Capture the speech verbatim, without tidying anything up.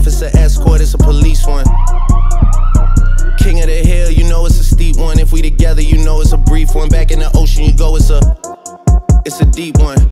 If it's an escort, it's a police one. King of the hill, you know it's a steep one. If we together, you know it's a brief one. Back in the ocean you go, it's a, it's a deep one.